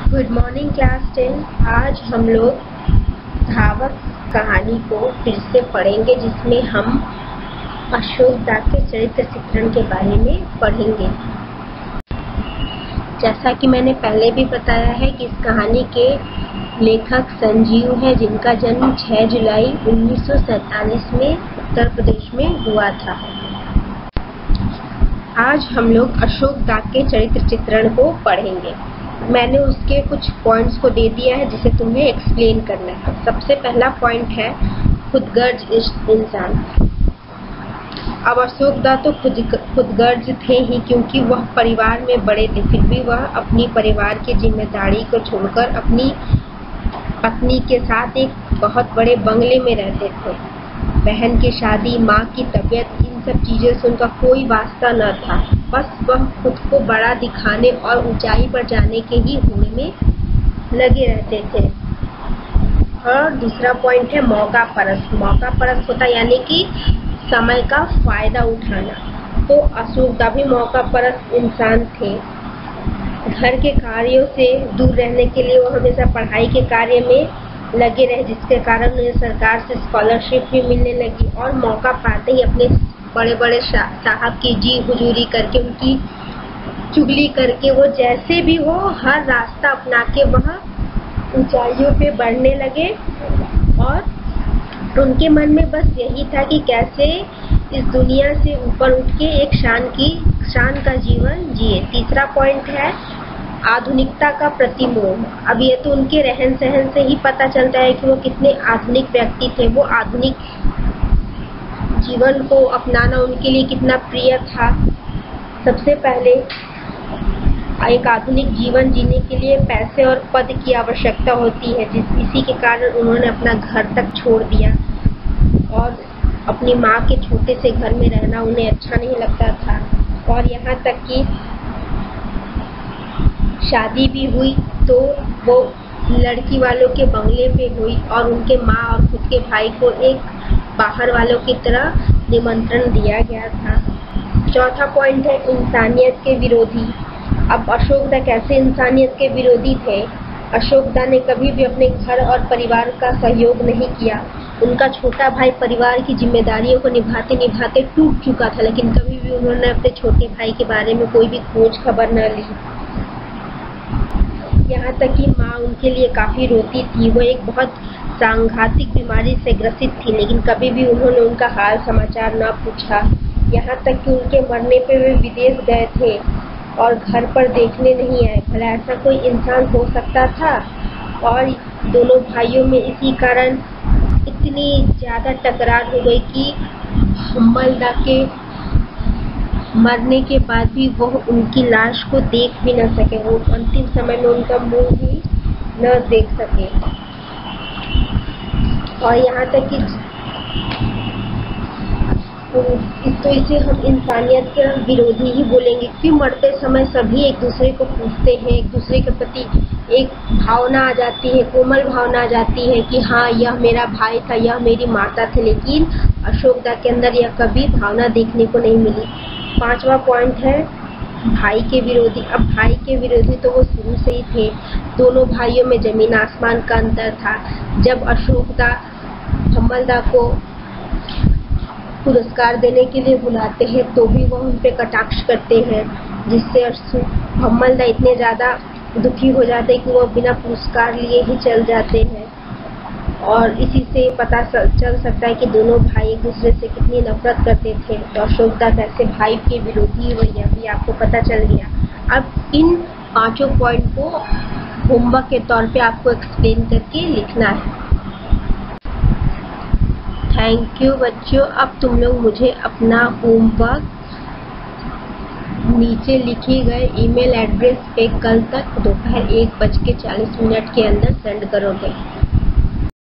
Good morning class 10। आज हम लोग धावक कहानी को फिर से पढ़ेंगे, जिसमें हम अशोकदा के चरित्र चित्रण के बारे में पढ़ेंगे। जैसा कि मैंने पहले भी बताया है कि इस कहानी के लेखक संजीव है, जिनका जन्म 6 जुलाई 1947 में उत्तर प्रदेश में हुआ था। आज हम लोग अशोकदा के चरित्र चित्रण को पढ़ेंगे। मैंने उसके कुछ पॉइंट्स को दे दिया है, जिसे तुम्हें एक्सप्लेन करना है। सबसे पहला पॉइंट है खुदगर्ज इंसान। अब अशोकदा तो खुदगर्ज थे ही, क्योंकि वह परिवार में बड़े थे। फिर भी वह अपनी परिवार की जिम्मेदारी को छोड़कर अपनी पत्नी के साथ एक बहुत बड़े बंगले में रहते थे। बहन की शादी, माँ की तबीयत, इन सब चीज़ों से उनका कोई वास्ता न था। बस वह खुद को बड़ा दिखाने और ऊंचाई पर जाने के ही होड़ में लगे रहते थे। और दूसरा पॉइंट है मौका परस्त। मौका परस्त होता यानी कि समय का फायदा उठाना। तो अशोकदा भी मौका परस्त इंसान थे। घर के कार्यों से दूर रहने के लिए वो हमेशा पढ़ाई के कार्य में लगे रहे, जिसके कारण उन्हें सरकार से स्कॉलरशिप भी मिलने लगी। और मौका पाते ही अपने बड़े बड़े साहब की जी हुजूरी करके, उनकी चुगली करके, वो जैसे भी हो हर रास्ता अपना के वह ऊंचाइयों पे बढ़ने लगे। और उनके मन में बस यही था कि कैसे इस दुनिया से ऊपर उठ के एक शान का जीवन जिए। तीसरा पॉइंट है आधुनिकता का प्रतिमोह। अब ये तो उनके रहन सहन से ही पता चलता है कि वो कितने आधुनिक व्यक्ति थे। वो आधुनिक जीवन को अपनाना उनके लिए कितना प्रिय था। सबसे पहले एक आधुनिक जीवन जीने के लिए पैसे और पद की आवश्यकता होती है, इसी के कारण उन्होंने अपना घर तक छोड़ दिया। और अपनी माँ के छोटे से घर में रहना उन्हें अच्छा नहीं लगता था। और यहाँ तक कि शादी भी हुई तो वो लड़की वालों के बंगले पे हुई, और उनके माँ और खुद के भाई को एक बाहर वालों की तरह निमंत्रण दिया गया था। चौथा पॉइंट है इंसानियत के विरोधी। अब अशोकदा कैसे इंसानियत के विरोधी थे? अशोकदा ने कभी भी अपने घर और परिवार का सहयोग नहीं किया। उनका छोटा भाई परिवार की जिम्मेदारियों को निभाते निभाते टूट चुका था, लेकिन कभी भी उन्होंने अपने छोटे भाई के बारे में कोई भी खोज खबर न ली। यहाँ तक कि माँ उनके लिए काफ़ी रोती थी। वो एक बहुत सांघातिक बीमारी से ग्रसित थी, लेकिन कभी भी उन्होंने उनका हाल समाचार न पूछा। यहाँ तक कि उनके मरने पे वे विदेश गए थे और घर पर देखने नहीं आए। भला ऐसा कोई इंसान हो सकता था? और दोनों भाइयों में इसी कारण इतनी ज़्यादा टकरार हो गई कि हम्मलदा के मरने के बाद भी वह उनकी लाश को देख भी न सके। वो अंतिम समय में उनका मुंह भी न देख सके। और यहाँ तक कि तो इसे हम इंसानियत के विरोधी ही बोलेंगे, कि मरते समय सभी एक दूसरे को पूछते हैं, एक दूसरे के प्रति एक भावना आ जाती है, कोमल भावना आ जाती है कि हाँ यह मेरा भाई था, यह मेरी माता थी। लेकिन अशोकदा के अंदर यह कभी भावना देखने को नहीं मिली। पांचवा पॉइंट है भाई के विरोधी। अब भाई के विरोधी तो वो शुरू से ही थे। दोनों भाइयों में जमीन आसमान का अंतर था। जब अशोकदा हम्मलदा को पुरस्कार देने के लिए बुलाते हैं तो भी वह उन पे कटाक्ष करते हैं, जिससे हम्मलदा इतने ज़्यादा दुखी हो जाते हैं कि वो बिना पुरस्कार लिए ही चल जाते हैं। और इसी से पता चल सकता है कि दोनों भाई एक दूसरे से कितनी नफरत करते थे। तो अशोकदा कैसे भाई के विरोधी हुए, यह भी आपको पता चल गया। अब इन पांचों पॉइंट को होमवर्क के तौर पे आपको एक्सप्लेन करके लिखना है। थैंक यू बच्चों। अब तुम लोग मुझे अपना होमवर्क नीचे लिखे गए ईमेल एड्रेस पे कल तक दोपहर 1:40 के अंदर सेंड करोगे।